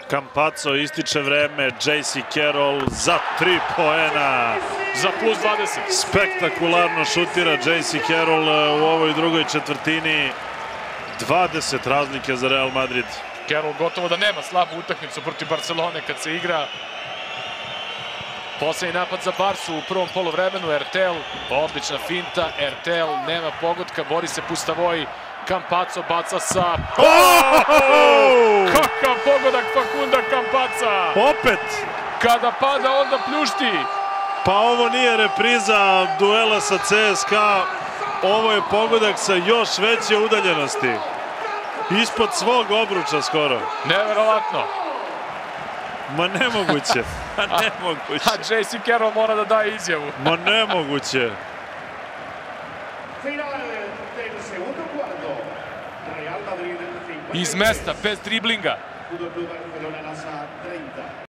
Campazzo, ističe vreme, JC Carroll za 3 poena. Za plus 20. Spektakularno šutira JC Carroll u ovoj drugoj četvrtini. 20 razlike za Real Madrid. Carroll gotovo da nema slabu utakmicu protiv Barcelone kad se igra. Poslednji napad za Barsu u prvom poluvremenu. Ertel, odlična finta. Ertel nema pogotka, bori se Pustavoj. Campazzo baca sa... Kakav pogodak Facunda Campazza! Opet! Kada pada, onda pljušti. Pa ovo nije repriza duela sa CSKA. Ovo je pogodak sa još veće udaljenosti. Ispod svog obruča skoro. Neverovatno. Ma nemoguće. Nemoguće. A JC Carroll mora da daje izjavu. Ma nemoguće. Iz mesta, bez driblinga.